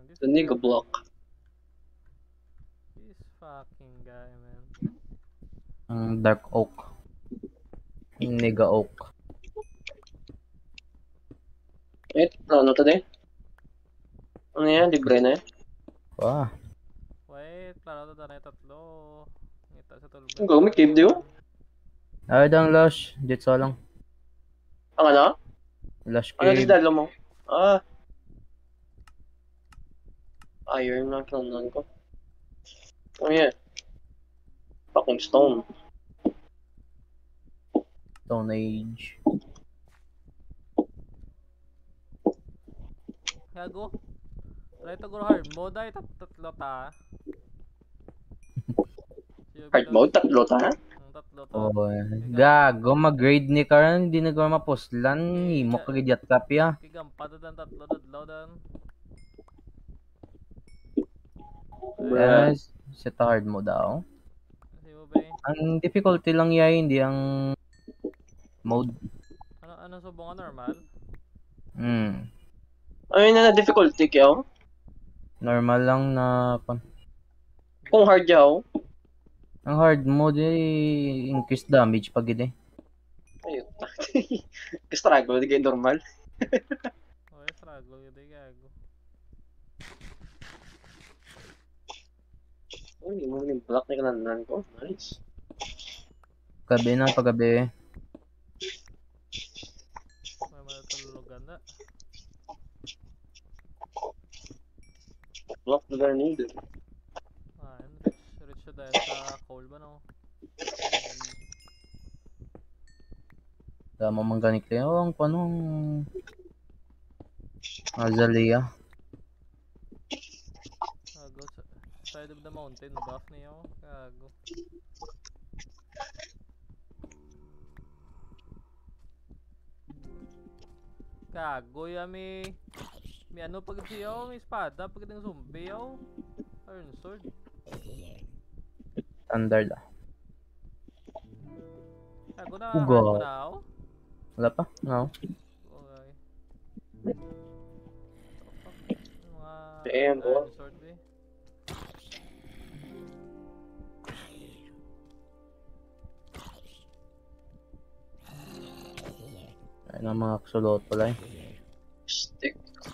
This The nigga block. This fucking guy, man. Ang dark oak. Nigga oak. Ano to din? Ano yan? Libre na yan? Wah. Wait, klaro to na tatlo. Ngita sa tulog. Ang gawin, cave diyo? Ay, dang lush. Dito lang. Ang ano? Lush Ano cave. din dalo mo? Iron na kailangan ko. Oh yeah. Fucking stone. Stone Age. Gago. Try to go hard mode ay tatlo ta. Hard mode? Tatlo ta? Tatlo ta. Oh, gago. Mag-grade ni Karan. Hindi na gawa mapuslan. Himo kagidyat kapya. Kigampa dan tatlo dadlaw dan. Yes. Set hard mo daw. Kasi mo ba Ang difficulty lang yay, hindi ang mode. ano subong normal? Ayun na difficulty kaya. Normal lang na Kung hard yaw. ang hard mode increase damage pag ide. Ayun. Struggle, di kayo normal. Okay, struggle yun gago. Uy, mo yung block na kananan ko. Nice. Gabi na, paggabi. May matulugan na. Block na gano'n needed. Rich dahil sa coal ba no? Dama mang ganit kayo. Ang panong Azalea. Gago sa side of the mountain, buff niyo. Gago. Gago yami. May ano pag siyaw, may espada pag ng zombie yaw. Iron sword. Standard ah. Gago na, Ugo. hard mo na ako. Wala pa? No. Okay. Mga Damn, bro. iron sword be. Ayun ang mga axolotl pala eh. Stick.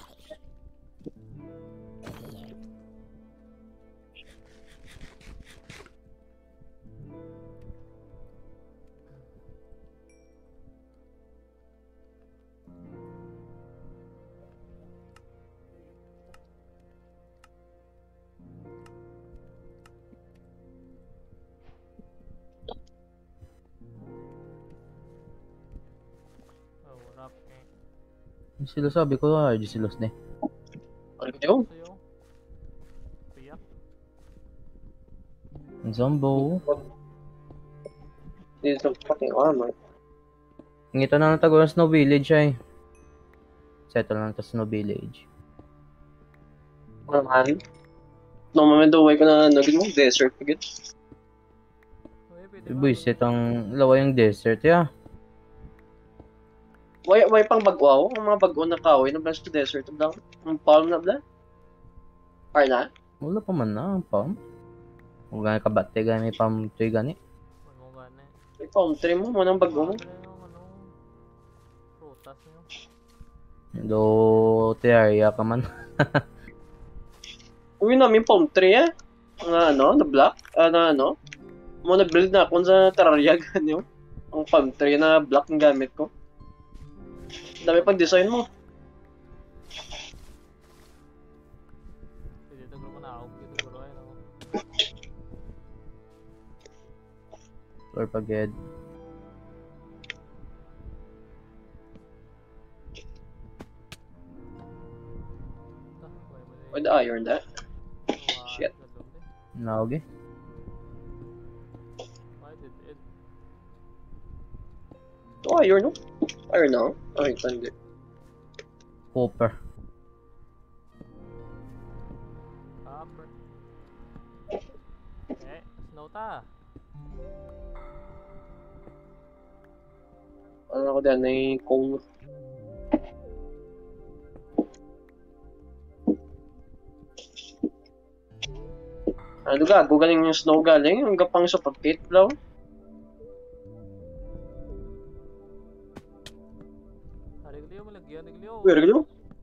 Oh, rap eh. Yung sila sabi ko, di silos na eh. Ano yun? Sa'yo. Piyak. Zombo. This is a fucking armor. Ngito na lang tago ng Snow Village ay. Settle lang to Snow Village. Ano man? No momento way ko na nagin mo desert pagit. Okay, pwede ba? Buisit ang lawa yung desert ya. Way pang bagwaw, ang mga bagwaw na kahoy na blas sa desert lang. Ang palm na bla. Parna? Wala pa man na ang pam. Kung gani kabate gani pam tuy gani. Huwag mo gana eh. May palm tree mo, manang bagwaw mo. Ano yung ano? Prutas nyo. Do tiarya ka man. Uwi namin palm tree eh. Ang ano, na black, na ano. Mo nag-build na ako sa Terraria ganyo. Ang palm tree na black ang gamit ko. Dami pang design mo. Pwede ito mo na ako. Pwede ko rin ako. Or paged. With iron that. Shit. Naog eh. Why did it? Oh, iron no? Iron no? Ay, tanda. Copper. Copper. Eh, snow ta. Ano ako dyan, ay coal. Ano gago, galing yung snow galing, yung gapang sa pagkit lang. Harigliyo, malagyan, harigliyo. Uy, regalo.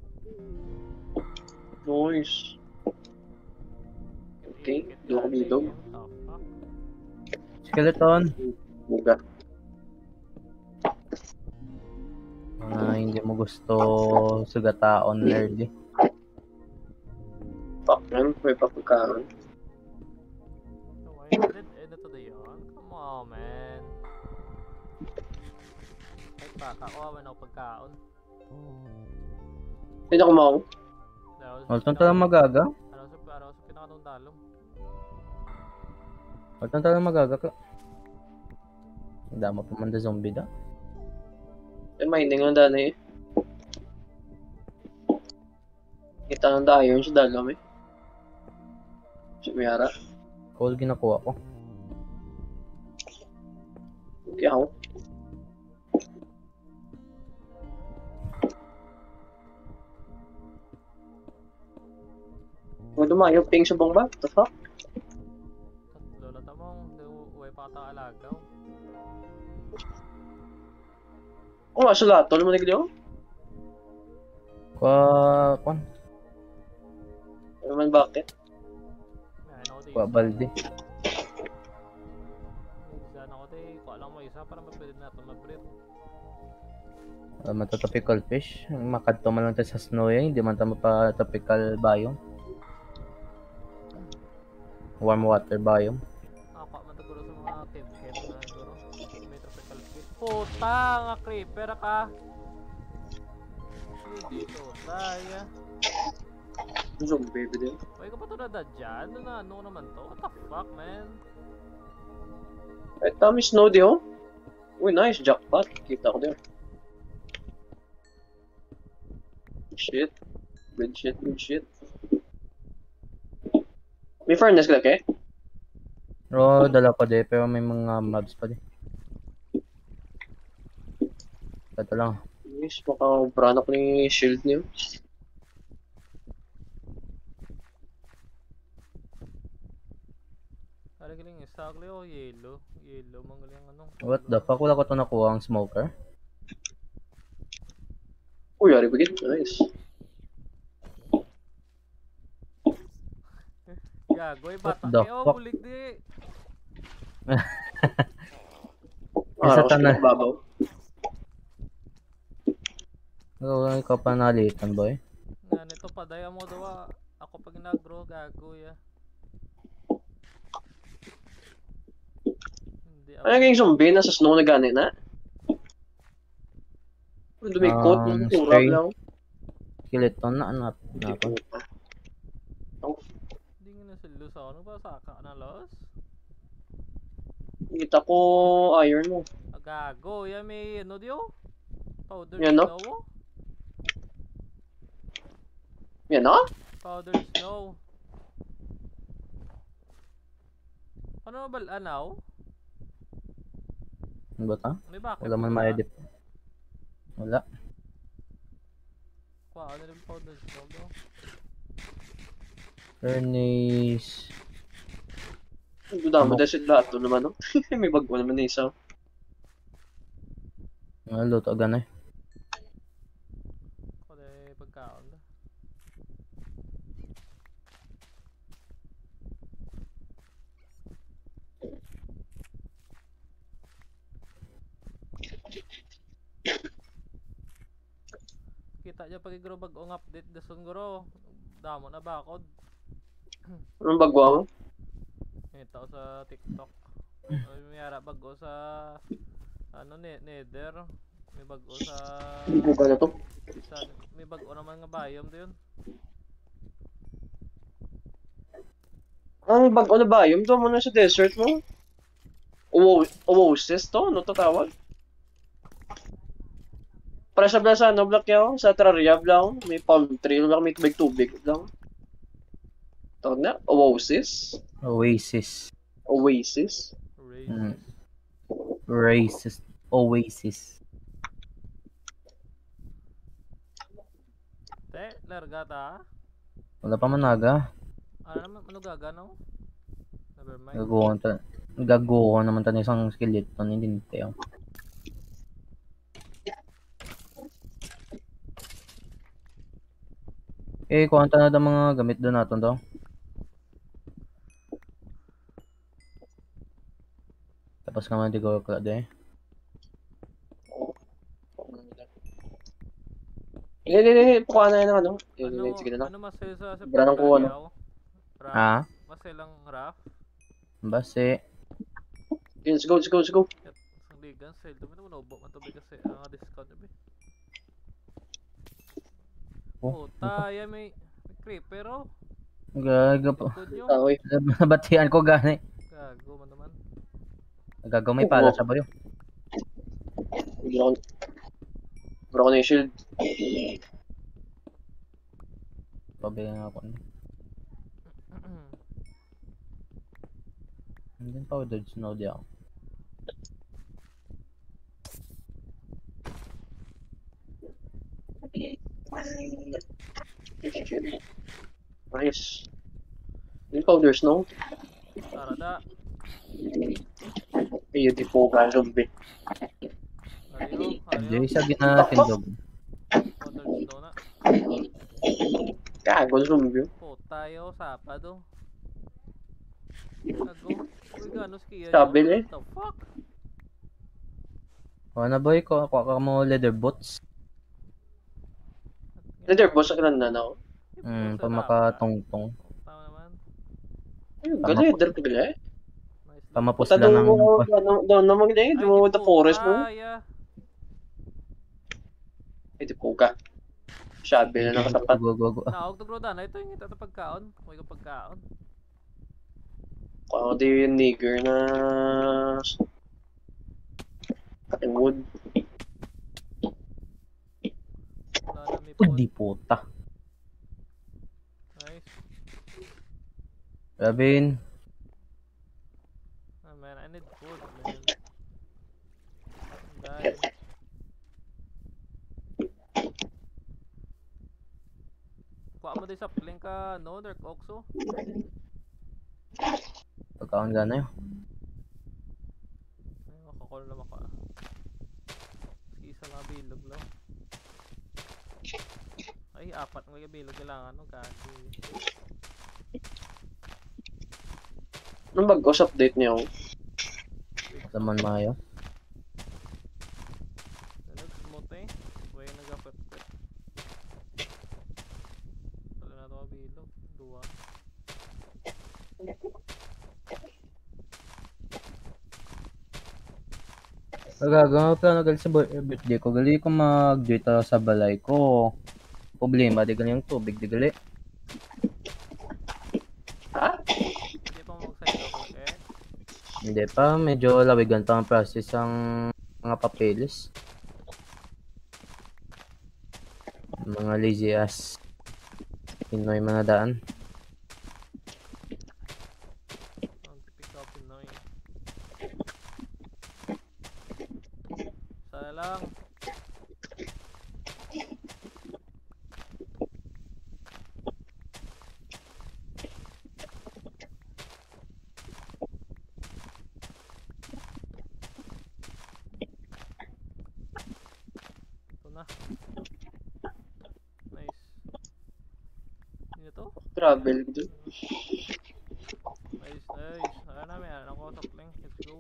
Nice. Okay, di ako bidog. Skeleton. Buga. Mga hindi mo gusto sugataon early. Fuck man, may papagkaan. Dead end na to yun. Come on, man. Ay, kakakuha man ako pagkaon. Hindi na kumaw. Walton talang magaga. Ano sa pinakatong dalong. Walton talang magaga ka. Dama pa man da zombie da. Mining ang dana eh. Kita ng dayon sa dalam eh. Si Miara. Coal ginakuha ko. Okay ako. Huwag dumayo, ping sa bomba. What the fuck? Lola tamong, uwi pa katang alagaw. Oh, asulato naman nagli Kwan. Ano man bakit? Ano ko Kwa balde. Isa na ko tayo, kuha lang mo isa para mapwede na ito ma-breed. Matatopical fish. Makadto man lang tayo sa snow eh. Hindi man tayo mapatopical biome. Warm water biome. Ako man siguro sa mga cave na siguro. May tropical fish. Puta nga creeper ka! Dito, daya. Zombie baby din. Uy, ka pa ito na dyan? Ano naman to? What the fuck, man? Eh, Tommy Snow di oh. Uy, nice. Jackpot. Kita ko din. Shit. Good shit, good shit. May furnace ka eh? Pero dala pa din. Pero may mga mobs pa din. Ito lang. Yes, maka-brand ako ni shield niyo. Kala galing exactly oh, yellow. Yellow, manggaling ano. What the fuck? Wala ko ito nakuha ang smoker. Uy, ari bagit. Nice. Gagoy, bata the kayo, fuck? bulig di. Isa Araw tanan. sa babaw. Ikaw pa nalitan boy. Nga nito pa, daya mo daw ako pag nag-grow, gagoy ah. Hindi ako. Ano kayong zombie? Nasa snow na gani na? Dumikot ng kurab stray. lang. Skeleton na anak. Hindi nga na sila sa ano ba, saka na los? Kita ko iron mo. Gago, yan may ano diyo? Powder Yan, no? snow? Yan na? Powder snow. Ano ba anaw? Ano ba ta? May bakit? Wala man ma-edit. Wala. Kuha ano rin powder snow bro? Furnace. Duda mo dahil sila ito naman no? May bago naman na isa. Luto agad eh. Kuha pagkaon na. Kita niya pag igro bagong update dason guro. Damo na bakod. Anong bagwa mo? Ito sa TikTok. May ara bago sa ano Nether. May bago sa Hindi ba na to? may bago naman nga biome doon. Ang bago na ba? Yung to mo na sa desert mo? Oasis to? Ano to tawag? Para sa blasa, ano block yaw? Sa Terraria lang. May palm tree lang, may tubig lang. Tawag na? Oasis? Oasis. Oasis? Racist. Oasis. Te, larga ta. Wala pa managa. Ano naman ano gagano? Never mind. Gagawa naman tayo isang skeleton, hindi tayo. Kuha na daw mga gamit doon natin daw. Tapos ka man di ko kala doon Hindi. Pukuha na yun ng ano. Sige na lang. Ano masaya sa Wala nang kuha, no? Ah? Maselang raft. Base. Let's go. Isang ligan sale. Dumi naman ubo. Matubig kasi ang discount na ba. Oh, tayo may creeper oh. Gaga po. Good yun. Taoy. Nabatian ko gani. Gago man naman. Gagawin may pala sa bayo. Bro ko na yung shield. Pabigyan ako. Hindi pa ako dodge snow di ako. Nice. Yung powder snow. Tarada. Beautiful ka, zombie. Hindi sa ginatindog. Powder snow na. Gago, zombie. Tayo sapado. Gago. Uy, gano skiya. Sabi eh. What the fuck? Na boy ko, kuha ka mo leather boots. Leather boss sa kanan na ako. Pa makatungtong. Tama naman. Leather ka gala eh. Pamapos Punta lang ng... doon naman gala eh. Doon the forest mo. Kaya. Ito po ka. Sabi na nakatapat. Go. Naog to groda na. Ito yung ito pagkaon. May pagkaon. Ako di yung nigger na... cutting wood. Wala na may Pudi puta. Nice. Rabin. Ah man, I need food man. Dahil. Kuha mo din sa pling ka, no? Dark Oxo. Pagkaon gana yun. Ay, makakul na maka. Isa mga bilog lang. Ay, apat mga bilog kailangan, no? Gagi. Anong bagos update niyo? Laman mayo. Nag-smooth eh. Way nag-apet-pet. Wala na ito mga bilog. Dua. Gagawin ko na gali sa birthday ko. Gali ko mag-data sa balay ko. Problema, di gali yung tubig, di gali. Hindi pa mag-side ako eh. Hindi pa, medyo lawigan pa ang process ang mga papeles. Mga lazy ass. Pinoy mga daan. Ang pick up Pinoy. Sana lang. Ito na. Nice. Hindi na to? Travel dito. Nice. Ayan na, may anak ko sa pling. Let's go.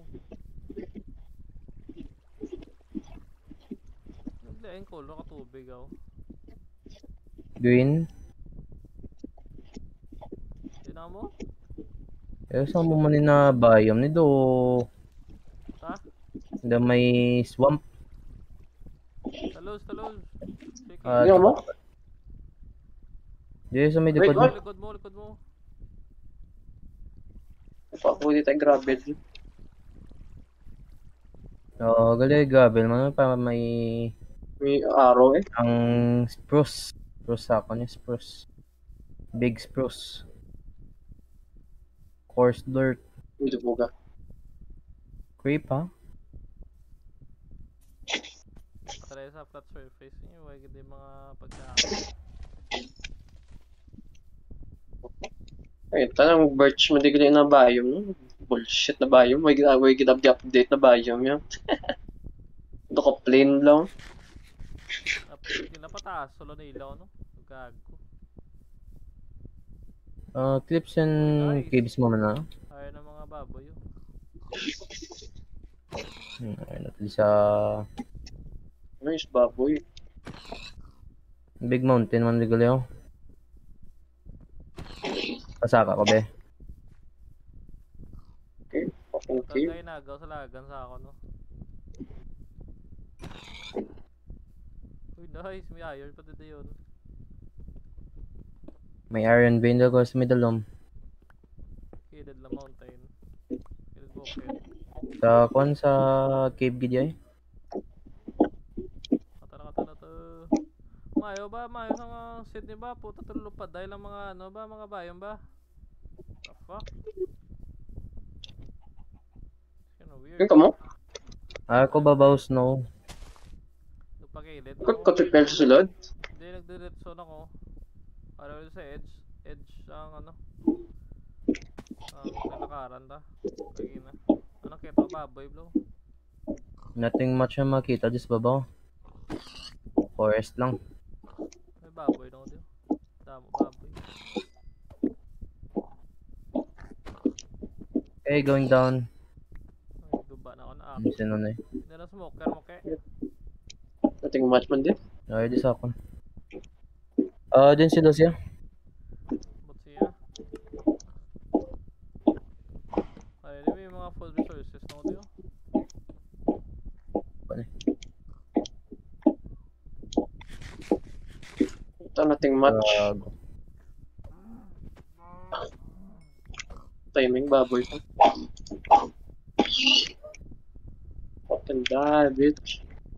Naglaing ko, ka tubig ako. Green. Tingnan mo? Saan mo man na biome ni do? Ha? Na may swamp. Talos. Sige. Hindi mo? Di sa may Wait, likod what? mo. Likod mo. Papuli tayo gravel. Oo, gali gravel man pa may May araw eh. ang spruce. Spruce ako ni spruce. Big spruce. Coarse dirt. Dito po ka. Creep ha? Patry sa flat surface niyo. Huwag hindi mga pagkakas. Ay, tanang birch mo di na biome, no? Bullshit na biome. May update na biome yan. Ito ka plain lang. Update nila pataas. Solo na ilaw, no? Gago. Clips and Nice. caves mo na. Ayaw ng mga baboy, oh. Ayun natin sa Nice, baboy. Big Mountain man ligaleo. Pasaka ko be. Okay, fucking cave. Tagay nagaw sa lagan sa ako, no? Uy, nice. May iron pa dito yun. May iron vein daw ko sa middle. Hidden la mountain. Hidden bukid. Sa kon sa cave gid ay. Katala to. Mayo ba? Mayo sa mga Sydney ba? Puta tulupad dahil ang mga ano ba? Mga bayan ba? The fuck? Kinda weird. Yung ka mo? Ako babaw snow. Nagpakilid Kutipel sa sulod? Hindi, nagdiretso na ko. Para ulit sa edge. Edge ang ano. Ang nilakaran ta. Lagi na. Ano kita baboy bro? Nothing much ang makita dis babaw. Forest lang. May baboy na ko dito. Damo baboy. Okay, going down. Ay, duba na ako na ako. Sino na eh. Hindi na smoker mo ke. Ating match man din. Ay, di sa ako. Din si Lucia. Ba't siya? Ay, di may mga full resources na ko dito. Pare. Ito nating match. Timing baboy ko. Fucking die, bitch.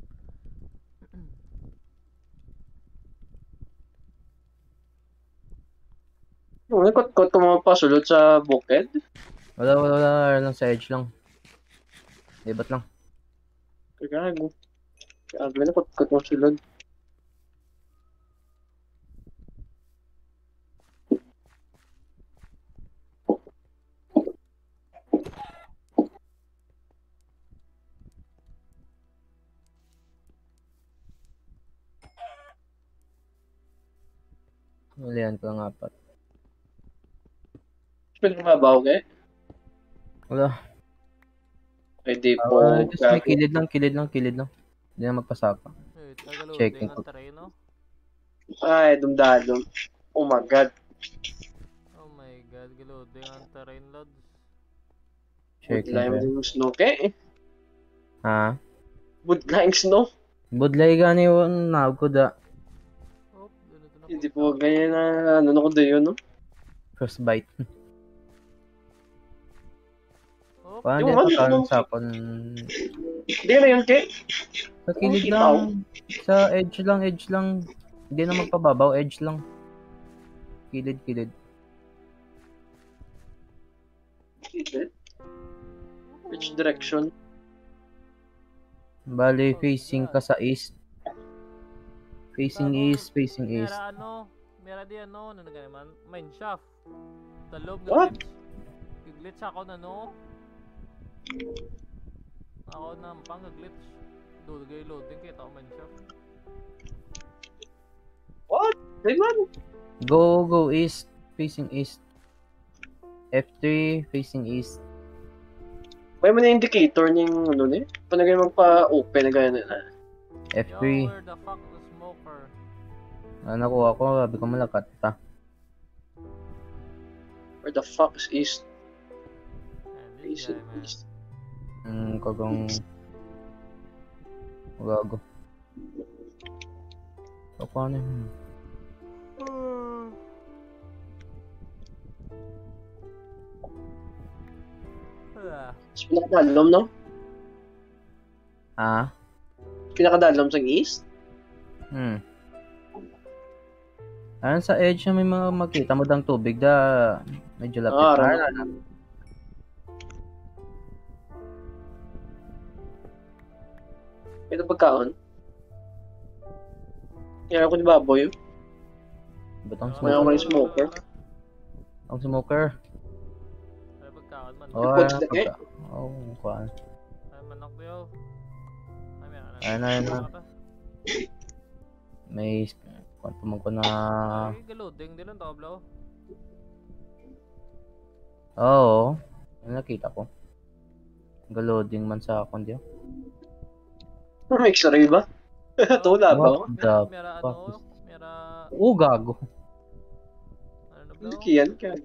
Ikot-kot ko mga pasulot sa bukid. Wala lang sa edge lang. Libat lang. Kagago. Kagago na kot-kot mo sulod. Ulihan ko ang apat. Pwede mabaw kay? Wala. Pwede po. Just may kilid lang. Hindi na magpasaka. Wait, tagaloading Checking ang ko. terreno. Ay, dumdadom. Oh my god. Oh my god, galoading ang terrain loads. Check Budlaing ko. yung snow kay. Ha? Budlaing snow. Budlay gani yun. Naog ko da. Oh, dito na Hindi po ganyan na ano na ko dayo, no? Frostbite. Oh, Paano Yung din ano, pa sa kon. Hindi na yun kay. Sa kilid Ikaw? lang. Sa edge lang. Hindi na magpababaw. Edge lang. Kilid. Which direction? Bali, facing ka sa east. Facing east. Mera ano, mera di ano na naman, mine shaft. Talog What? glitch ako na no. Ako na pang glitch. Dulgay loading kita ako mine shaft. What? Diman? Go east. Facing east. F3, facing east. May man na indicator niyang ano ni? Panagay magpa-open na gano'n na. F3. Yo, where the fuck the smoker? Nakuha ko. Sabi ko malakat ta. Where the fuck is east? Man, this East guy, and man. east. Kagong gago. So, paano yun? Mas pinakadalom, no? Ah? Pinakadalom sa east? Ayun sa edge na may mga makita mo dang tubig da medyo lapit. Ito pagkaon? Kaya ako ni baboy. Butang May smoke. ako ng smoker. Ang smoker. Ay, pagkaon man. Oh, Reports na pagka. Oh, kuan. Ay, manok ko yaw. Ay, may ano. Ayun. May kuan pa man ko na. Ay, galuding. Di lang tablaw. Oo. Nakita ko. Galoding man sa akon diyo. May X-ray ba? Ito, wala ba? What the Mera fuck? ano? Mera... Oh, gago. Ano na blaw? Kiyan ka.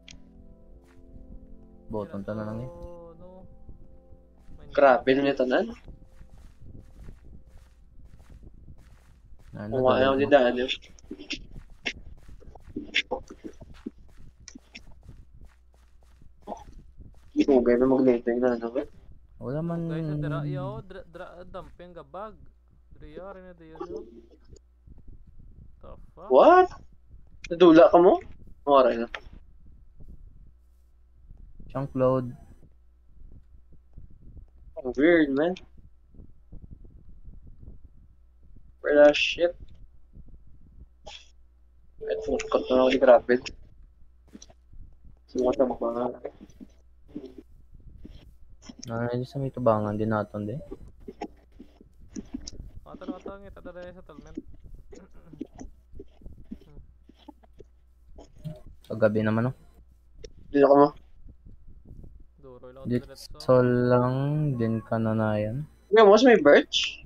Bottom ta na lang eh. No. Grabe na nito na. Ano, Kung ayaw ni dalawa. Daniel. Hugay na mag-later na ano ba? Wala man. Guys, dira yo, dumping gabag. Dira rin na diyan yo. The fuck? What? Nadula ka mo? Maray na. Chunk load. Ang weird, man. Wala shit. At food court na ako ni Gravid. Sumat na mga Nanay sa may tubangan din naton de. Mata ngita dara sa settlement. Sa gabi naman oh. Dito ka mo. Duro lang Dito lang din kananayan. Nga mo, may birch?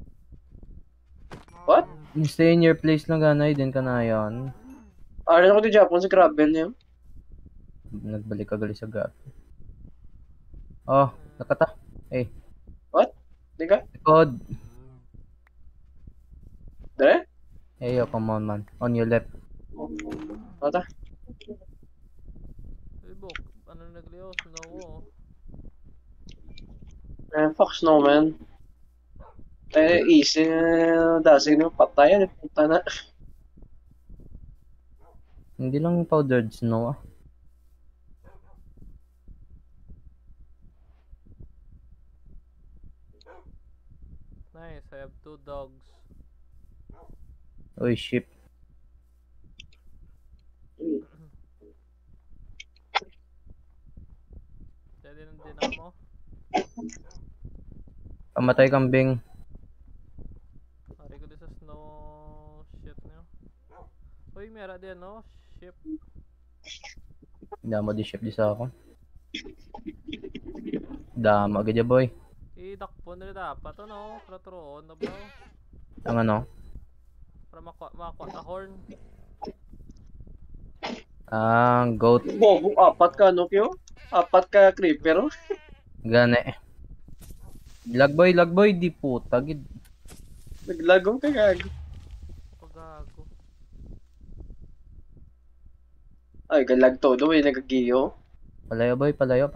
What? Stay in your place lang ganay din kanayan. Rin ako di Japon sa gravel niyo. Nagbalik ka gali sa gabi. Oh, nakata. Eh, Di ka? likod. Dere? Hey, oh, come on man. On your left. Ata? Ibok, ano nagliyo? Snow. Fuck snow, man. Tayo easy dasig na patayan. Punta na. Hindi lang powdered snow ah. Nice, I have 2 dogs. Oy, ship. Pwede ng dinamo. Pamatay kambing. Ari ko din sa snow shit niyo. Uy, mera din no? Ship. Dama di ship di sa ako. Dama gadya boy. Idakpo nila dapat ano? Protroon na bro. Ang ano? Para makuha na horn. Ang goat. Bobo, apat ka, no, Kyo? Apat ka creeper, oh. Gane. Lag boy, di puta gid. Naglagong ka gago. Pagago. Ay, galag todo, eh, nagagiyo. Palayo boy, palayo.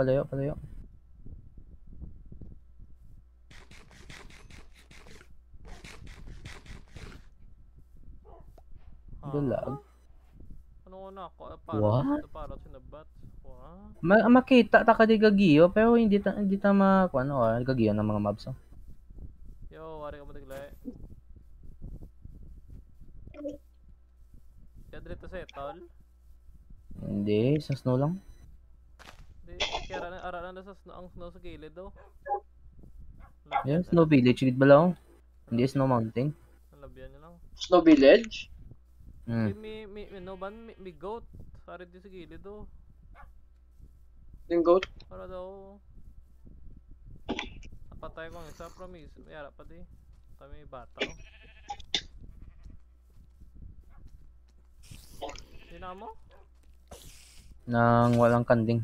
Galag. Ano na ako? What? Para sinabat. Wow. Makita ta ka di gagiyo pero hindi ta makuano gagiyo ng mga mobs. Oh. Yo, wari ka mo taglay. Kaya dito sa etol? Hindi, sa snow lang. Di, kaya aralan na sa snow, ang snow sa gilid do. Yan, snow village gid bala oh. Hindi snow mountain. Nalabyan niya lang. Snow Village? Hmm. No ban, may goat. Sari di sa gilid do. Yung goat? Para daw. Napatay ko ang isa, promise. May harap pa di. Kami bata oh. Sina mo? Nang walang kanding.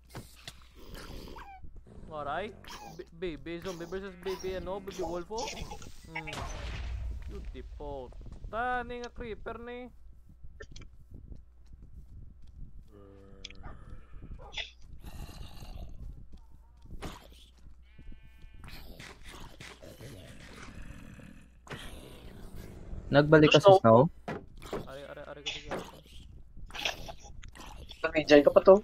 Alright. Baby zombie versus baby ano? Baby wolf oh? Beautiful. Tani nga creeper ni. Nagbalik ka sa snow? Ari ko tigyan. Nag-enjoy ka pa to.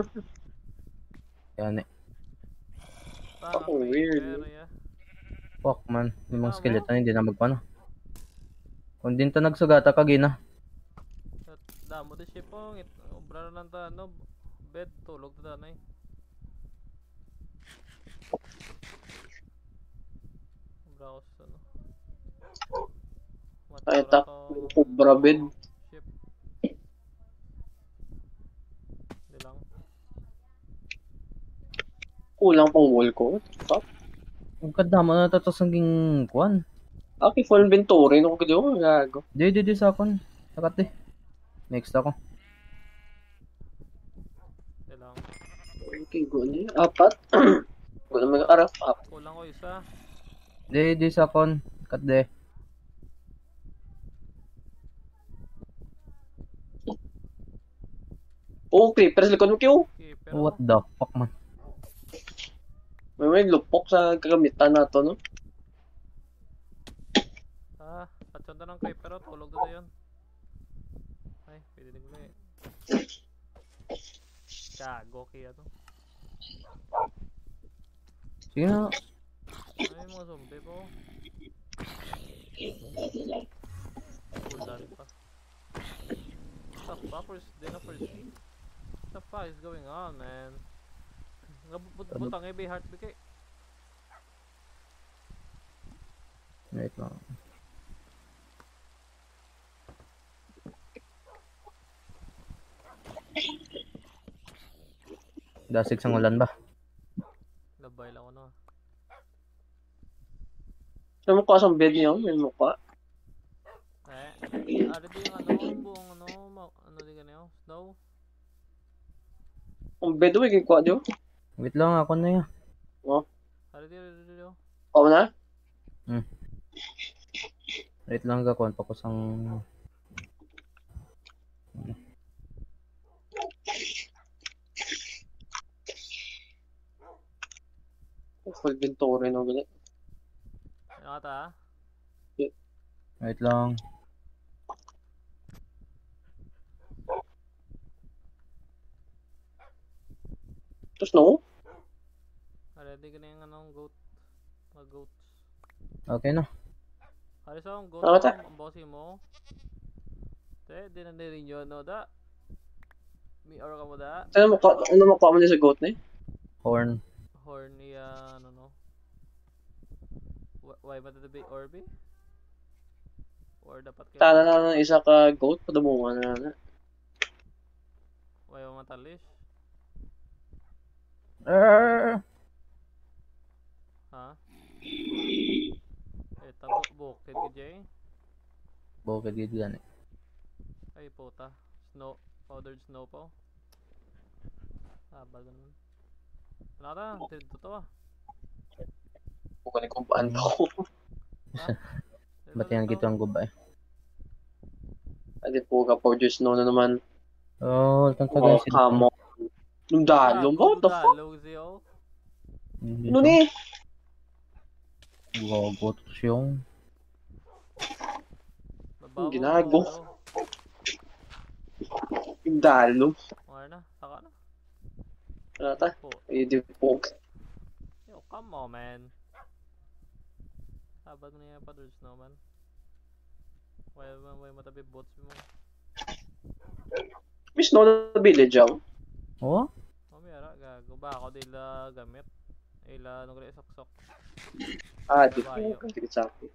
Yan eh. Oh, weird. Ya. Fuck man, yung mga Tama. skeleton hindi na magpano. Kung din to nagsugata kagina. Damo di siya po. sobra na lang ta, ano, bed, tulog na tanay. Sobra ako sa, ano, Ay, matura tak. tong Cobra bed. ship. Hindi lang. Kulang pang wall ko. Tak. Ang kadama na tatos ang kuan. Okay, full inventory. Ano ko gano'n? Gago. Di sa akon. Sakat di. Next ako. Hindi lang. Okay, go na. Apat. Go na mag-arap. Apat. Kulang ko isa. Di sa akon. Sakat di. Okay, pero sa likod mo, Q. Okay, pero What the fuck man. May lupok sa kagamitan nato, no? patsyon ng creep pero tulog na yun. Ay, pwede din ko eh. Gago kaya to. Sige na. Ay, mga zombie po. Ulan pa. What the fuck? Di na first aid? What the fuck is going on, man? Butang eh, heart bigay. Wait lang. Dasig sang ulan ba? Labay lang ako na. Sa mukha sa bed niyo, may mukha. Ano din yung ano, buong ano din ganyan, snow? Ang bed mo, ikikuha niyo. Wait lang ako na yan. Ano din. Kuha mo na? Wait lang ka kon pa ko sang Full inventory, no? Ganyan. Ano ka ta? wait lang. Tapos, no? Ready ka na yung anong goat. Mga goats. Okay na. Halos akong goat Ano mo, ta? ang bossy mo. Di na rin yun, no? Da? May aura ka mo da? Ano makuha mo niya sa goat na eh? Horn. Horny, ano no? Why ba ito be Orby? Or dapat kayo? Tala na ng isa ka goat, padamungan na. Why ba matalis? Ha? Tabo, bukid ka Jay? Bukid gid yan eh. Ay puta. Snow, powdered snow po. Ba ganun. Ano ka? Dito to ah. Kukunin kong paan ko. Ba't yan gito ang gubay? Adi po ka, powder snow na naman. Oh, itong Oh, tagay sila. kamo. Yung dalong ba? What the fuck? Dalong siyo. Ano ni? Gagot siyong. Babaw. Ginago. Yung dalong. Okay na, saka na. Ano ta? Po. Edi po. Yo, come on man. Sabat mo na yung powdered snow man. Why matabi bots mo? May snow na village ako. Oh? Mamaya gago ba ako dila gamit? Ila nung gaya sok-sok. Ah, di po. Sige sa akin.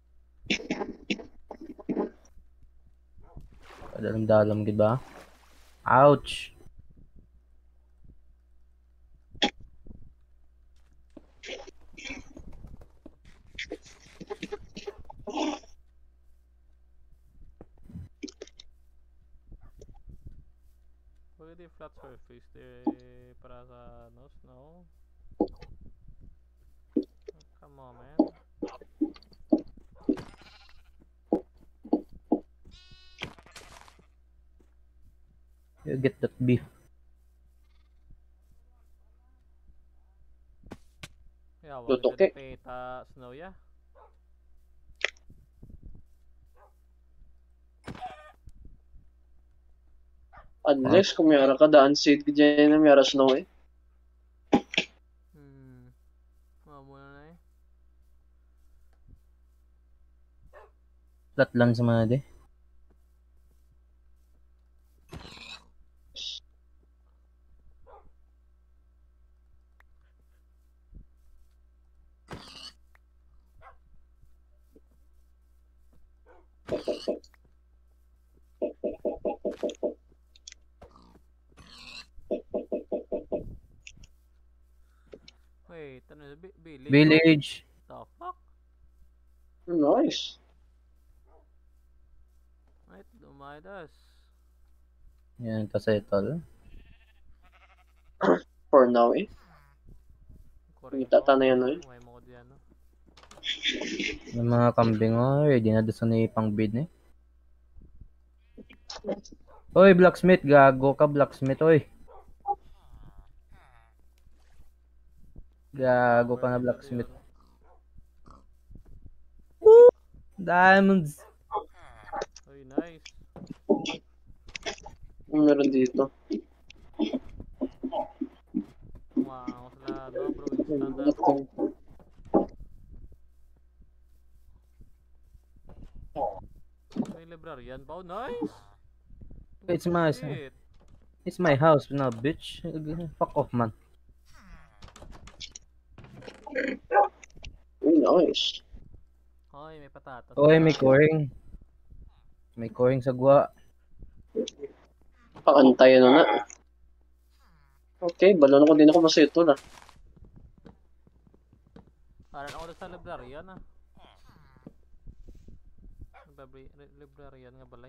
Dalam-dalam gid ba? Ouch. Pwede flat surface para sa no snow. Come on man. You get that beef. Yeah, wala Lutok din peta snow ya. Unless kung may ara ka daan seed ka dyan na may ara snow eh. Muna na eh. Flatland sa mga de. Wait, ano yun? Village? Village. The fuck? Nice. Right, lumayas. Yan, kasettle. For now eh. Kuring Kita na yan, eh. May mo ko diyan, no? Yung mga kambing, oh, ready na doon sa pang bid eh. Oy, blacksmith, gago ka, blacksmith, oy. Gago ka na, blacksmith. Diamonds. Uy, nice. Meron dito. Wow, sila, no, bro, instant that. May librarian pa, oh, nice! It's my, Shit. it's my house now, bitch. Fuck off, man. Nice. Hoy, may patatas. Oy, may pa. coring. May coring sa gwa. Pakantayan na na. Okay, balon ko din ako masito na. Parang ako na sa librarian, ah. Librarian nga balay.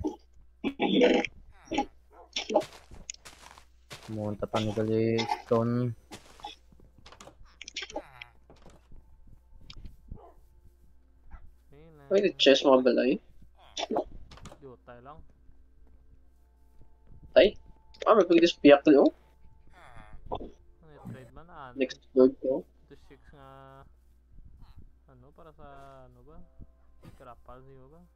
Pumunta pa ni gali stone. Pwede chest mga balay. Jutay lang. Tay. May pwede spiyak din oh. Ano yung trade man? Next gold ko. 6 nga... Ano, para sa ano ba? Krapal siya ba?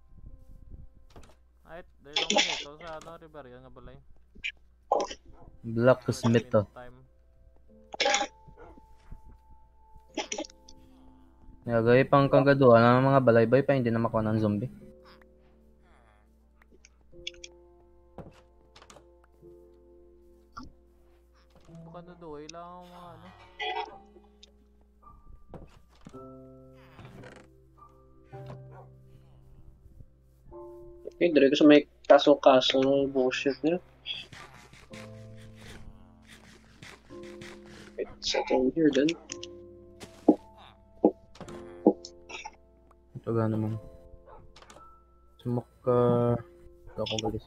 Ay, dahil lang ko ito sa ano, Riberia nga balay. Blacksmith to. Time. Nagay pang kagaduhan ng mga balaybay pa hindi na makuha ng zombie. Baka doy lang ang mga ano. Okay, dire ko sa may kaso-kaso bullshit niya. Okay, settle here then. Ito ga naman. Smoke ako galis.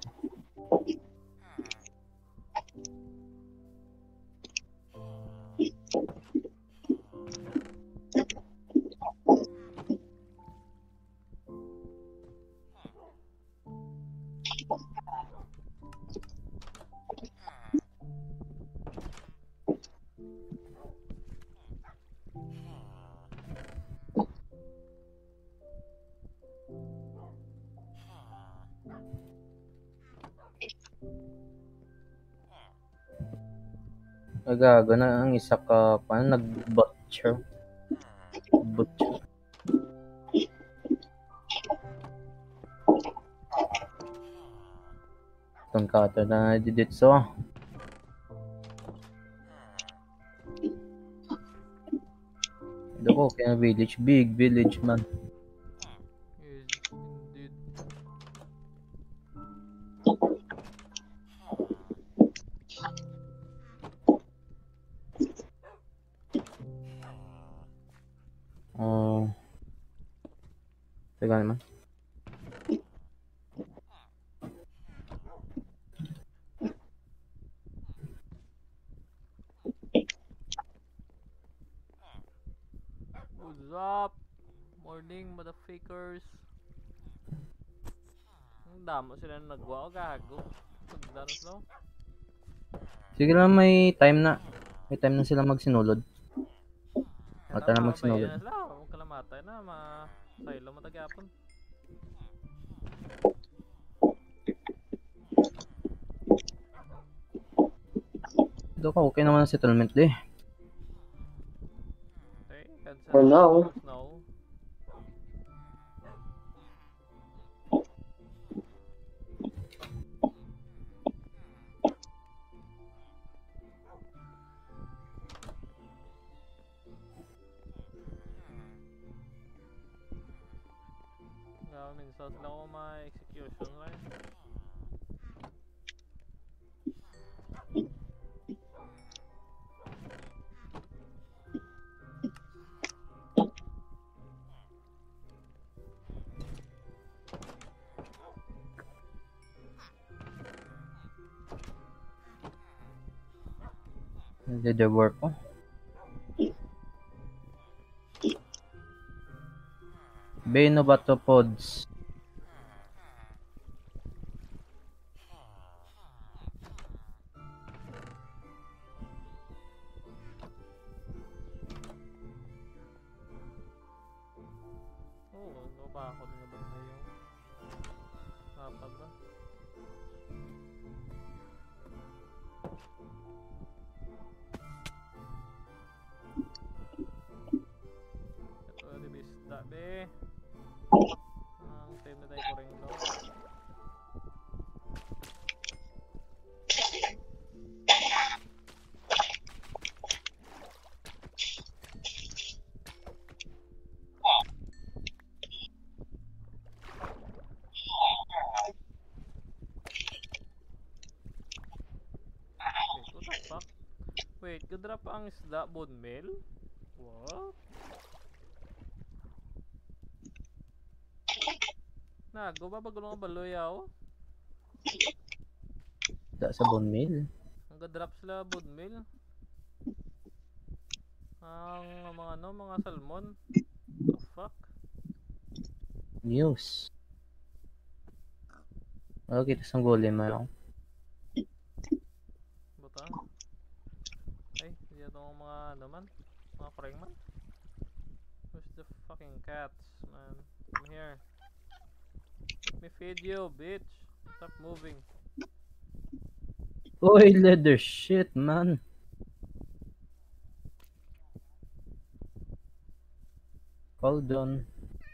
Agaga na ang isa ka paano nag-butcher. Butcher. Itong cutter na diditso. Ito ko, kaya village. Big village man. Is indeed. Teka naman. What's up? Morning, motherfuckers. Ang damo sila na nagwa o gago. Pagdaros daw. Sige lang, may time na. May time na sila magsinulod. Mata na magsinulod. Bayan na sila. Huwag ka lang matay na. Silo matagyapon. Ito ka, okay naman ang settlement eh. Okay, cancel. For now. No. Minsan sila ko ma-execution right? Leather work ko. Bainobatopods. Oo, ano ba ako din ba na yung dapat ba? Ito yung bisda be. Ang time na tayo ko rin lo. Wait, what the fuck? Wait, gadrop ang isda bone meal? What? Nago ba bagulong ang baloy ako? Da sa bone meal. Ang gadrop sila bone meal. Ang mga ano, mga salmon. The fuck? News. Okay, tas ang golem mo. Buta. Ay, hindi itong mga ano man. Mga koreng man. Where's the fucking cats, man? Come here. Let me feed you, bitch. Stop moving. Oy, leather shit, man. Hold on.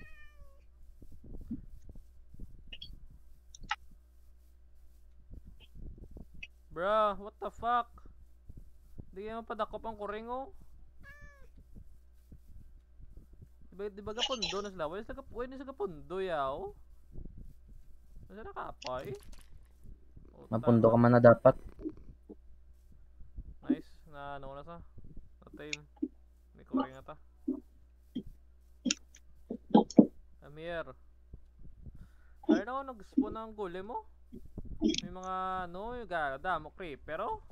Bruh, what the fuck? Di kayo padakop ang kuringo. Di ba gapundo na sila? Wala sila gapundo yaw. Nasa nakapay? Mapundo ka man na dapat. Nice, na ano na sa? Na-tame. May kuring ata. I'm here. Ayun ako nag-spawn ng golem mo. May mga ano, yung damo creeper oh.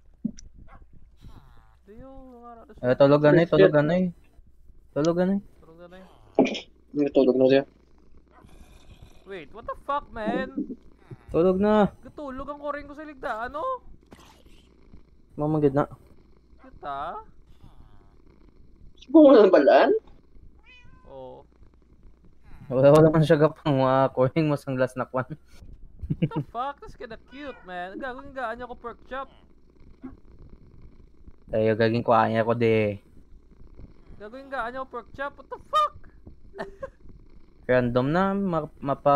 Di yung mga Tulugan na tulugan na Tulugan na Tulog na yun. Natulog na siya. Wait, what the fuck man? Tulog na. Gatulog ang kuring ko sa ligdaan oh. Mamagid na. Kita? Subo mo ng balaan? Oh. Wala man siya gapang kuring mo sang last na kwan. What the fuck? That's kinda cute man. Gagawin gaan niya ko pork chop. Tayo gaging kuanya ko de. Gagawin gaan niya ko pork chop. What the fuck? Random na mapa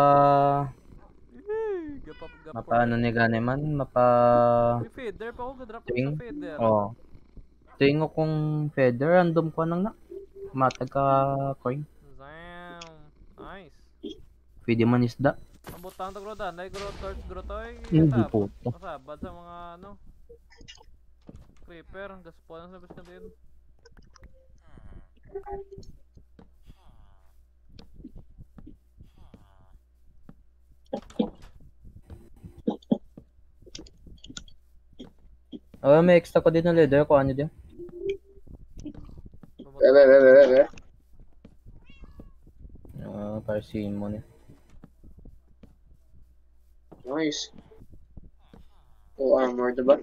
ano ni gani man May feather pa ako. Gadrop ko Ting? sa feather. Oh. Tingo kong feather random ko nang na. Matag ka coin. Damn. Nice. Pwede man isda. Ang butang to grodan. Dahil grotoy. Hindi po. Masabad sa mga ano. Creeper. Gaspawn ang sabis natin. May extra ko din na leather ko ano din. Bebe. Parsimon. Nice. Full armor, diba?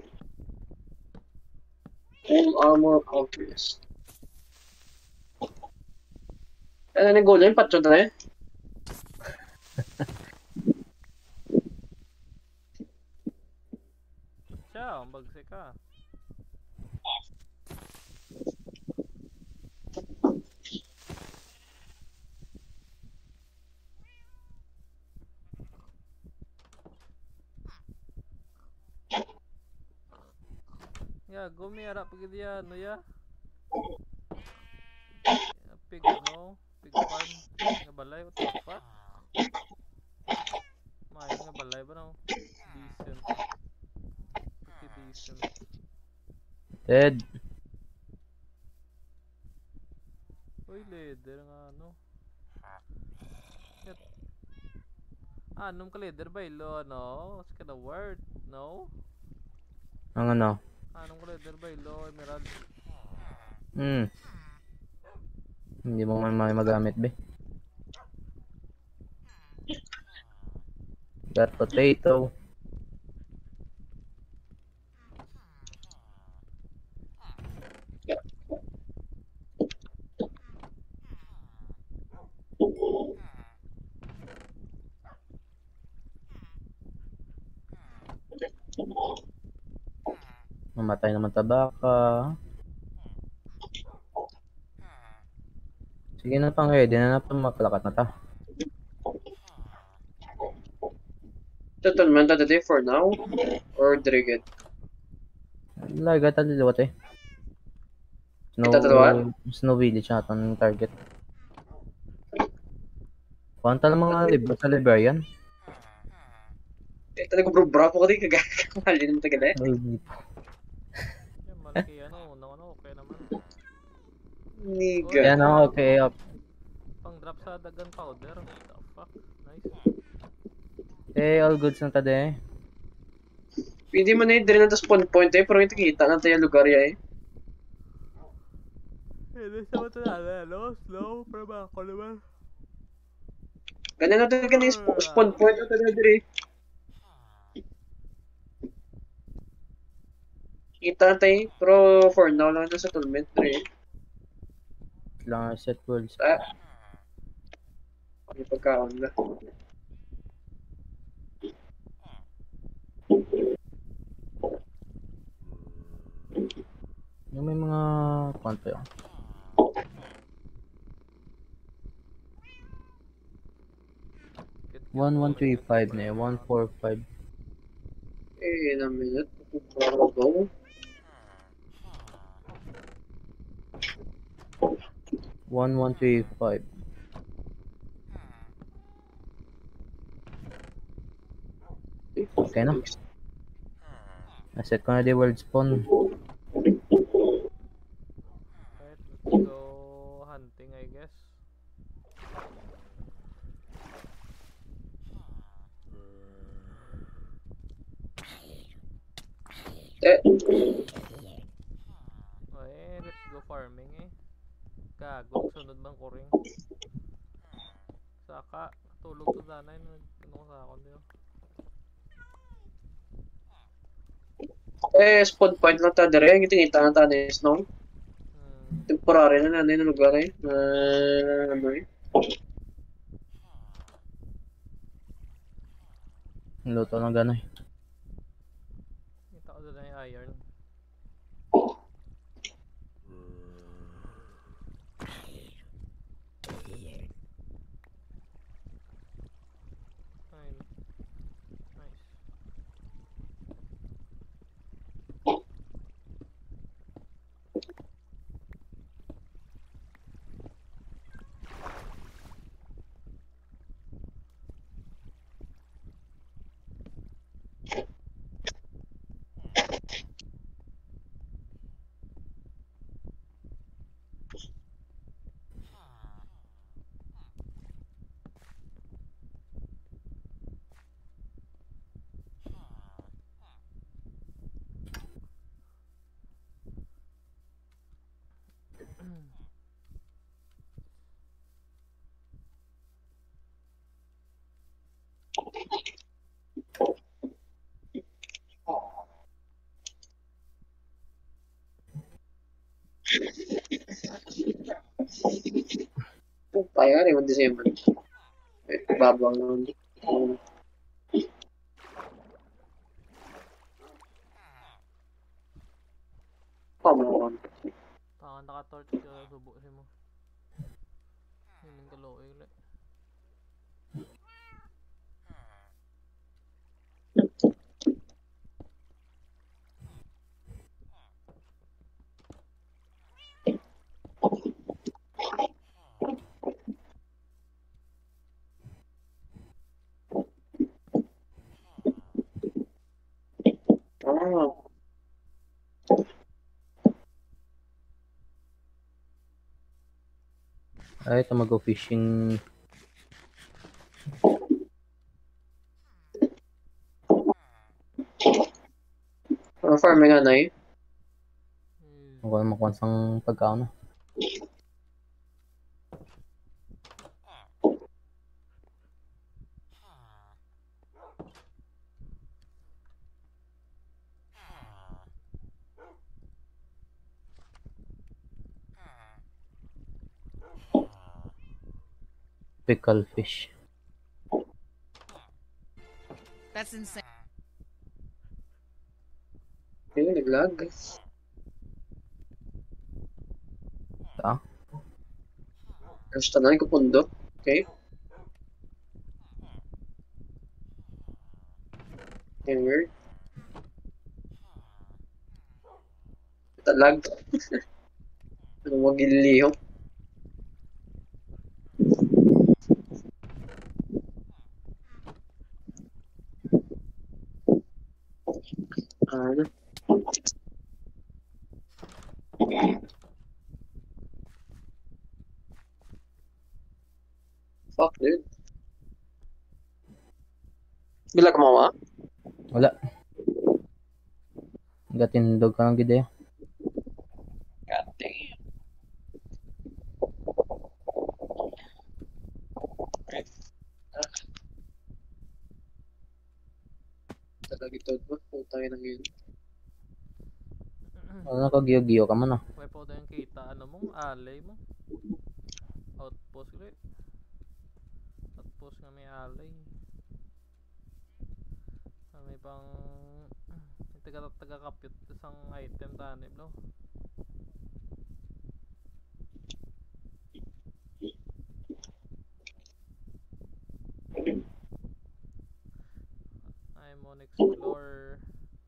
Full armor alchemist. Ano na yung golem? Patso na eh. Siya, ang bagsi ka. Ya, gumira pag dia ano ya. Pig no, pig farm. Nga balay, what the fuck? May nga balay ba no? Decent. Pretty decent. Dead. Uy, leather nga ano. Shit. Anong ka leather ba ilo no? What's kind of word? No? Ang ano? Anong ka leather ba ilo? ni Rad. Hindi mo man magamit, be. Got potato. Mamatay naman tabaka. Sige na pang ready na mapalakat na ta. Settlement na today for now? Or dirigid? Larga taliliwat eh. Itatalawan? Snow Village na ang target. Punta lang mga libro sa librarian. Talaga bro, bravo ko din kagamali ng tagal eh. Yan, malaki okay naman. Niga. Yan ang okay up. Pang drop sa dagan powder. What the fuck? Nice. All goods na tade. Pwede mo na i-drain na spawn point eh, pero hindi kita na tayo lugar ya eh. Hindi sa ito na, no? Slow, pero ba ako naman? Ganyan na talaga na yung spawn point na talaga dire. Kita na tayo, pero for now lang na settlement dire. Lang set worlds. May pagkaon na. Yung may mga kwanto yun. Get 1135 na yun. 145. In a minute. Go. 1135. Okay na. Naset ko na di world spawn. Right, let's go hunting, I guess. Let's go farming eh. Gago, sunod bang kuring? Saka, tulog to danay, nagtanong sa akon diyo. Spawn point lang ta dire, yung tinita na ta na snow. Temporary na nanay na lugar eh. Ano eh. Luto ng gano'y. Kita ko doon yung iron. Fine. Nice. Payari mo December. Babang naman. Pamon. Tangan naka-torch ka subo si mo. Yung kaloy ulit. Ay, ito mag-go fishing. Farming nga na eh. Ako na makuha sang pagkaon na. Pickle fish. That's insane. Ayun, naglag. Ah, Tapos tanan ko pundo. Okay. Okay, weird. Talag. Ano mo giliho? Ano? Fuck, dude. Bila ka mawa? wala. Gatindog ka ng gide. God damn. Talag ito ba? Putay na yun. Ano ka giyo-giyo ka man ah. May po tayong kita, ano mo, alay mo. Outpost ko rin. Outpost nga may alay. May pang... taga-kapit isang item tanib, no? I'm on explore.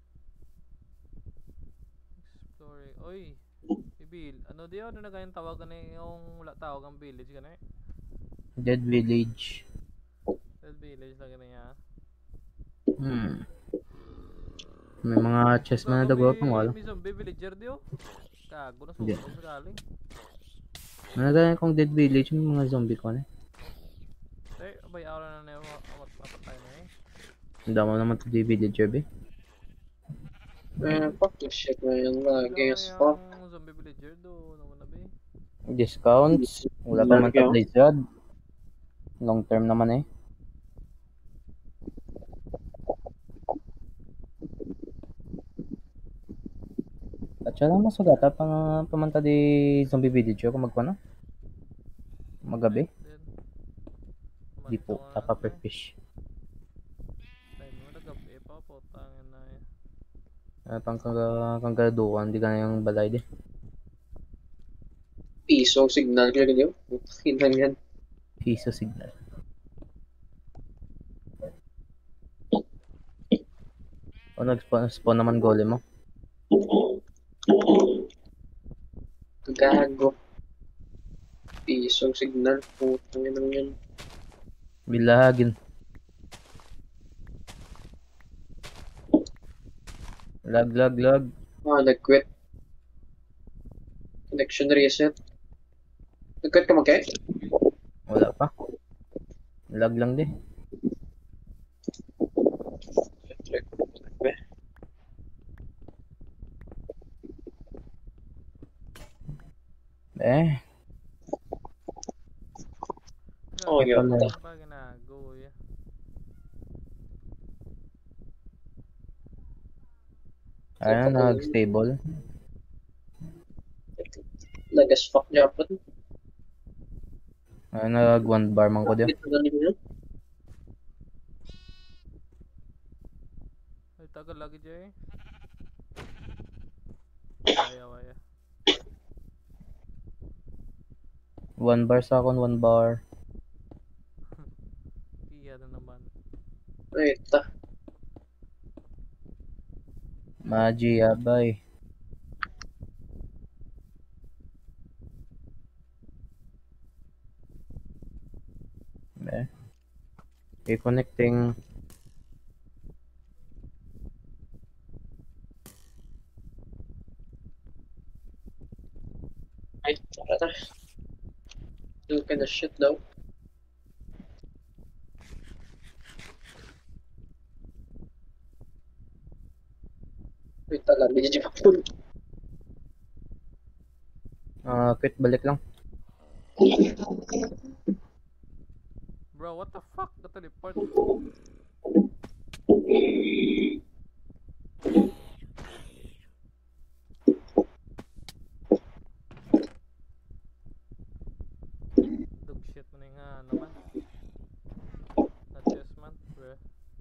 Exploring. Oy! Ibil. Ano di ano na ganyan tawagan na yung wala tawag ang village ka na eh. Dead village. Dead village na ganyan. May mga chest man na dagwag kung wala. May zombie villager di oh. Kago na Hindi. suko sa galing. Managalan kong dead village yung mga zombie ko na. Eh, abay araw na mapatay na eh. Ang damo naman to dead villager be. Man, fuck this shit, man. Lagi as fuck. Yung zombie villager do naman na ba eh. Discounts. Wala pa man ta Blizzard. Long term naman eh. At siya lang masugata pa pamanta di zombie villager kung magkano. Magabi. Then, Di po tapa per fish. Tayo mo nagabi pa po tangin na eh. Pang kanggaduan di ka na yung balay di. Piso signal ka ganyan. Hinang yan. Piso signal. O nag-spawn naman golem mo. Gago. Piso signal. Putang ina yan. Bilagin. Lag. Ah, nag-quit. Connection reset. Nag-quit ka mo, kay? Wala pa. Lag lang di. Oh, yun. Wala. Pa ginago eh. Ayun, nag-stable. Lag as fuck niya po. Ayun, nag-1 bar man ko diyo. Ay tagal lagi dyan eh. Waya. 1 bar sa akon, 1 bar. Iya na naman. Ay, ta. Magi, abay. Connecting. Ay, tara na. Do kind of shit daw. Wait, talag. Medyo pa po. Quit balik lang. Bro, what the fuck? Ka-teleport. Dog shit mo na yung naman. Not just man, bro.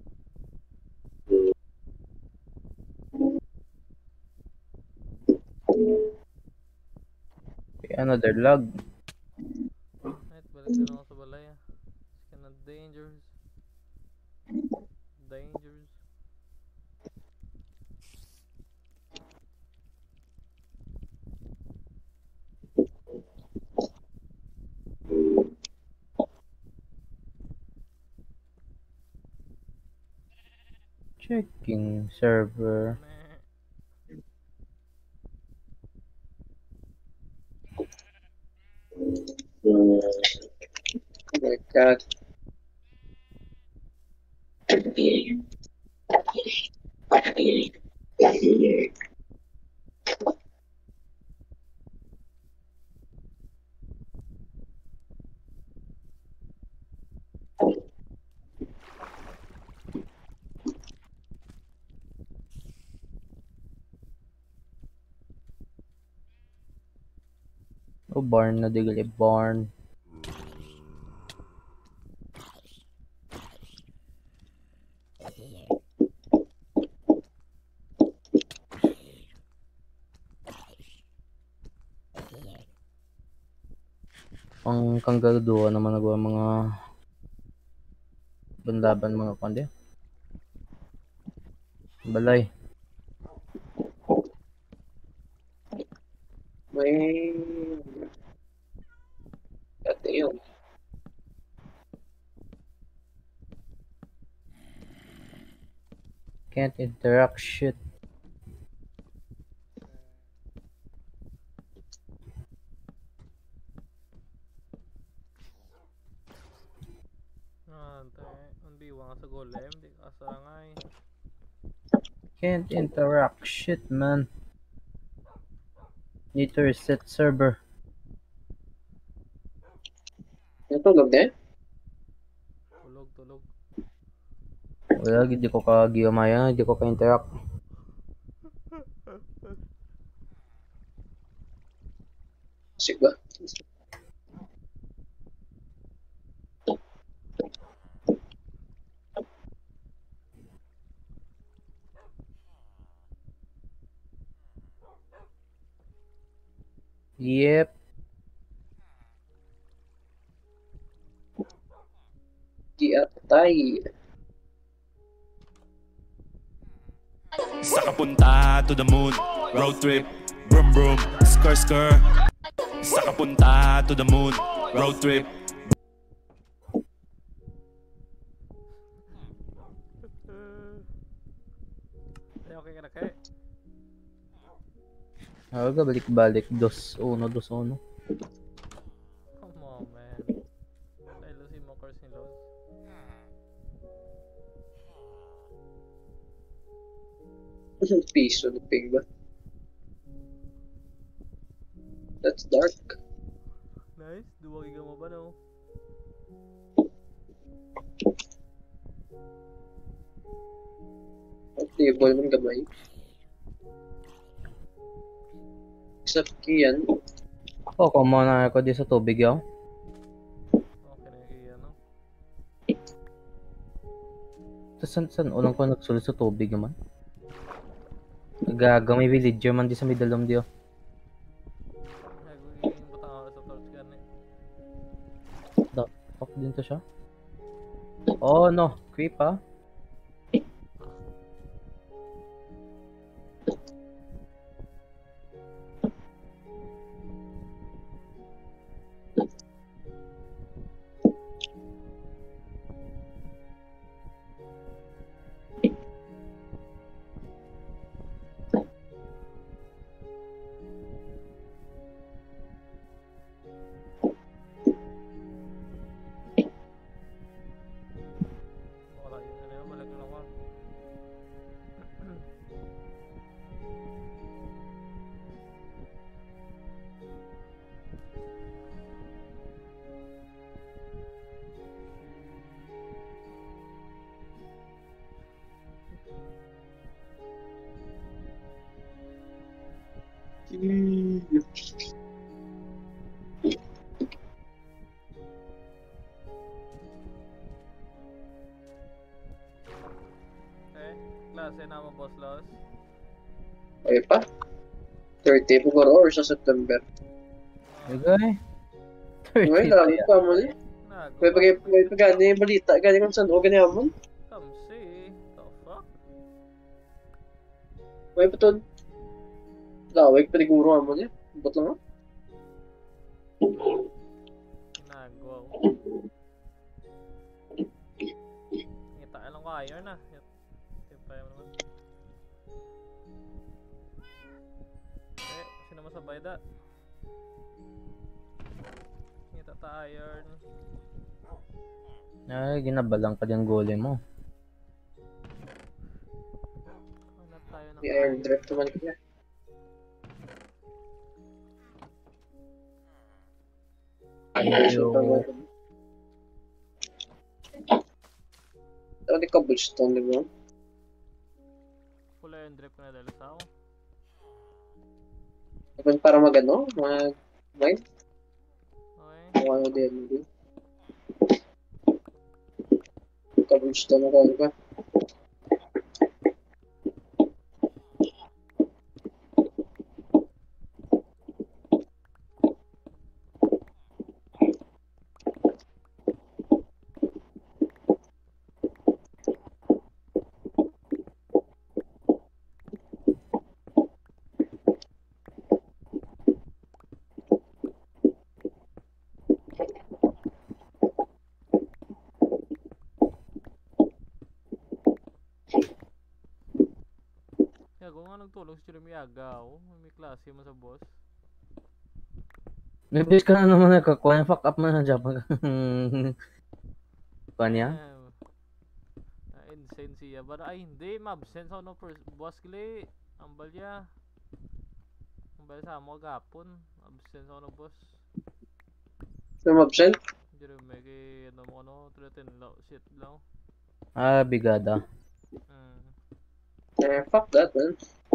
Okay, another log. Right, balik din ako sa balay ah. It's kinda dangerous. Dangerous. Checking server. Meh. Oh my god. Oh, barn na digali. Barn. Ang kanggaluduan naman nagawa mga banlaban mga kundi. Balay. May... Dati yun. Can't interact shit. Hindi wang sa golem, di ka asangay. Can't interact shit, man. Need to reset server. Natulog na eh? Tulog. Wala, hindi ko ka-giyamaya, hindi ko ka-interact. Sige ba? Yep. Di atay. Sa kapunta to the moon, road trip, brum brum, skr skr. Sa kapunta to the moon, road trip. Okay ka na kay? Aga, balik-balik. 2-1, 2-1. Come on, man. Dahil si Mokers ni Los. Piso ng ping ba? That's dark. Nice. Duwag iga mo ba no? Table man gamay. Except kiyan. Oh, kamo na ako di sa tubig yaw. Okay na yung ano. San ulang ko nagsulit sa tubig naman. Gaga, may villager man di sa midalom di oh. Nagiging butang ako sa torch gun eh. Fuck din to siya. Oh no, creep ah. Wala yun ano Okay. Klase na mo, Boss Laos. Okay pa? 30 siguro or sa September. Bagay. Ay, 30 lalo pa pa mo ni. Nago. May pagani balita, gani kung saan o gani amon. Come see. The fuck? May patod. Lawig pa siguro amon ni. Bot lang ah. Nago ako. Ngita lang ko iron na. Tipay mo naman. Sino masabay da? Ngita ta iron. Ay, ginabalang ka yung golem mo. Hanap tayo ng May iron drift naman kaya. Medyo... Ano di cobblestone, di ba? Pula yung drip ko na dahil sa ako. Dapat para magano, mine. Okay. Ano din. Cobblestone ako ano ba? Kung nga nagtulong si Jeremy Agaw, may klase mo sa boss. Nabis ka na naman nagkakuha. Fuck up mo na dyan. Kanya? Insane siya. But ay hindi, ma-absent sa ano boss kili. Ambal ya. Ambal sa mo gapon. Absent sa ano boss. May absent? Jeremy kay ano mo ano, threaten law shit lang. Ah, bigada. Fuck that, man.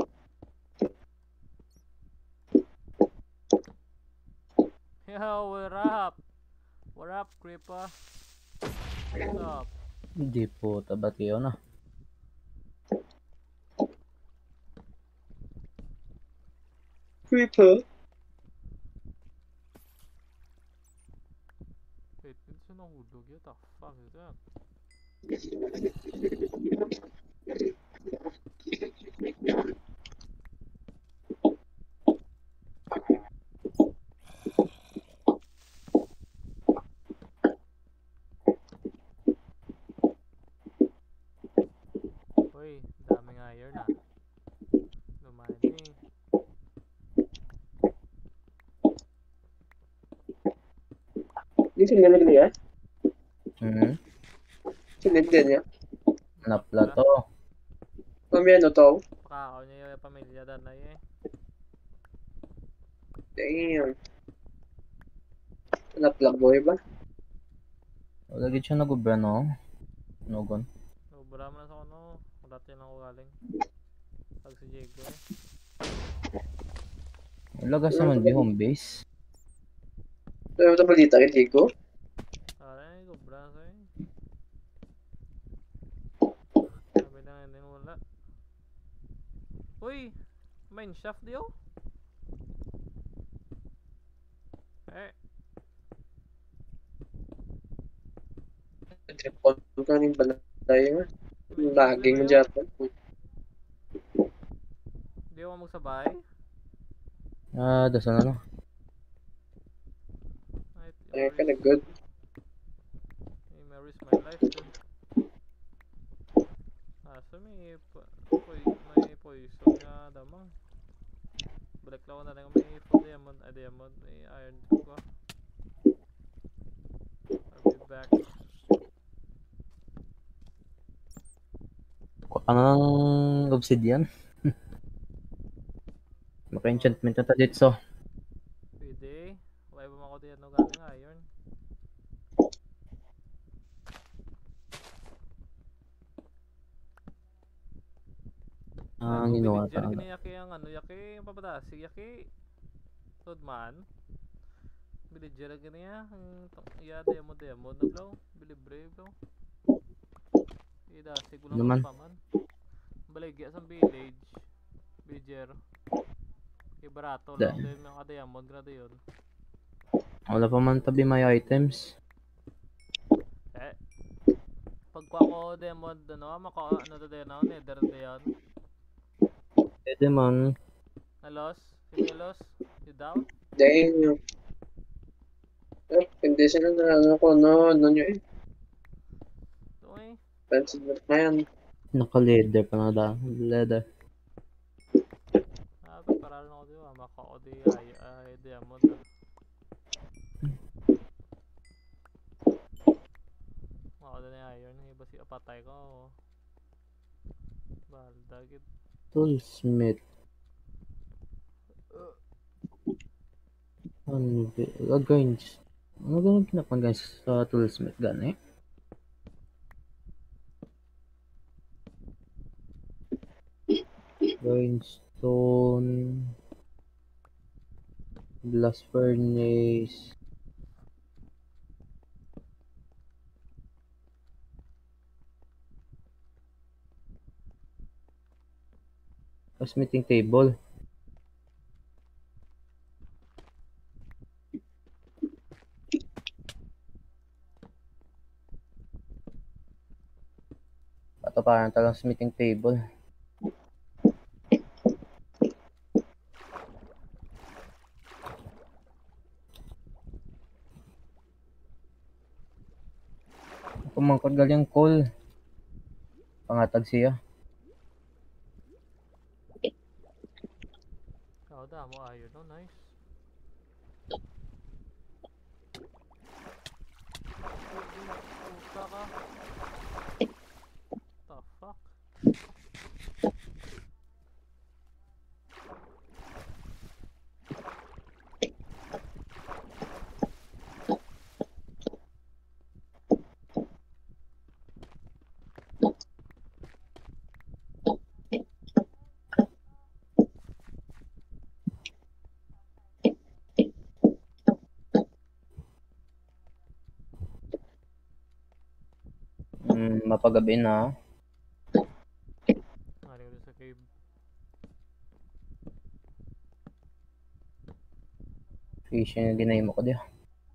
Yo, what up? What up, Creeper? What's up? Hindi po, tabati yun ah. Creeper. Wait, it's a nahulog. What the fuck is that? Uy, daming iron ah. Lumani. Hindi sila nagli eh. Sinid din niya. Napla to. Kami ano to? Pakakaw niya yung pamilya dan na eh. Damn. Naplag boy ba? Wala gid siya nagubra no. Nogon. Nubura mo na sa ano. Dati lang ako galing. Pag si Diego eh. Wala ka sa man di home base. Ano ito balita kay Diego? Aray, gubra sa eh. Sabi na nga din wala. Uy! Mine shaft di oh? Tripod ko rin pala tayo nga. Laging mo dyan. Di ako magsabay? Ah, dasan ano. Ay, kinda good. May risk my life dun. So may poison nga damang. Balik lang ko na lang may full diamond, may iron ko. I'll be back. Kuha ka na ng obsidian. Maka-enchantment na ta dito. Pwede. Wala ba ako diyan no galing iron? Ang ginawa Villager talaga. gini yaki ang ano yaki ang papatasig yaki Toad man. Villager gini ya ang iya demo na blow. Bilibre blow. Ida siguro Naman. pa man. Baligya sa village. Villager. Ibarato Da. lang din mga diamond grado yun. Wala pa man tabi may items. Eh. Pagkuha ko diamond ano, maka ano to din ako, nether din. Pwede man. Nalos? Sino nalos? You down? Damn. Hindi sila na ano ko, no, ano nyo eh. Ito eh. Pencil na yan. Naka-leather pa na da. Leather. Parang ako diba, maka ko di ay diamond ah. Maka din ay iron, iba si apatay ko. Baldagit. Toolsmith. Ano ba? Guys. Ano ganun pinapan guys sa toolsmith gani? Grindstone. Blast furnace. Smithing table. Ito parang talang smithing table. Kumangkot galing coal. Pangatag siya. Oh, damo iron, no? Nice. Puta ka. The fuck? Mapagabi na. Nari ko sa cave. Fishing na ginay mo ko diya.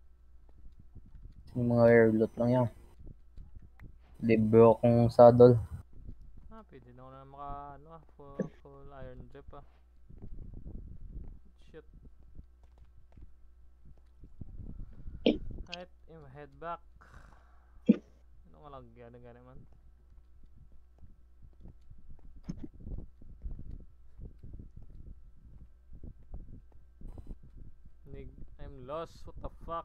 Yung mga rare loot lang yan. Libro akong saddle. Ah, pwede na ako na maka, ano ah, full iron drip ah. Shit. Right, head back. Ano nga lang, gana man. I'm lost, what the fuck?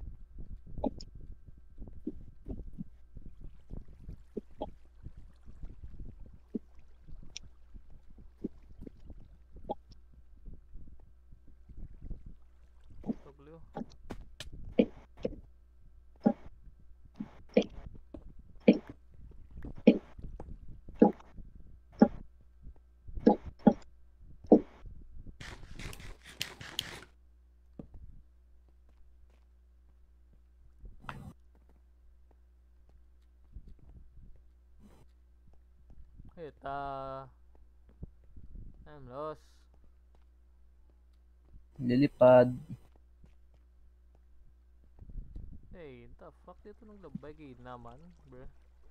W. Wait, I'm lost. Lilipad. Hey, the fuck dito naglabay kay naman, bro.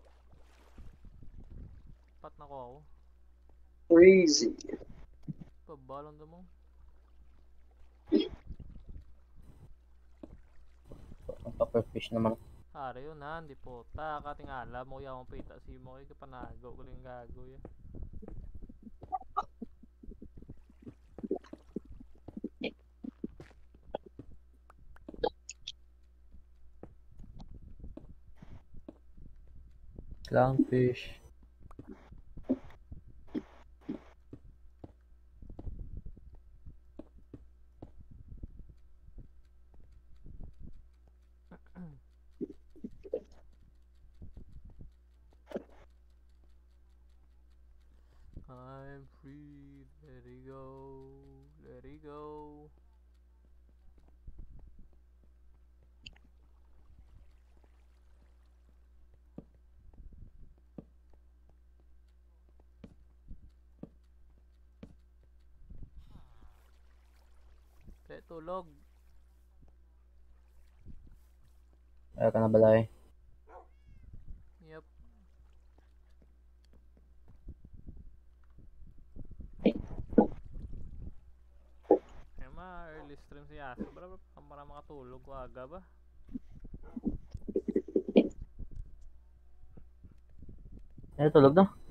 Pat na ko ako. Crazy. Pabalon na mo. Ang pufferfish naman. Hari yun ha, hindi po. Kating alam mo yung pita si mo kay kapanago ko lang gago yan. Clownfish. I'm I'm free. Let it go. Let it go. Pre, tulog. Ayaw ka na balay. Yep. Kaya early stream si Asa. Para makatulog ko aga ba? Tulog na.